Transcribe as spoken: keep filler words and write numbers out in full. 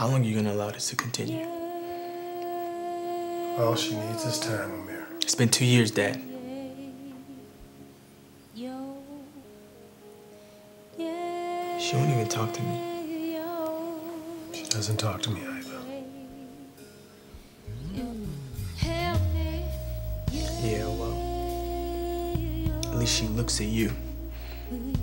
How long are you gonna allow this to continue? All she needs is time, Amir. It's been two years, Dad. She won't even talk to me. She doesn't talk to me either. Yeah, well, at least she looks at you.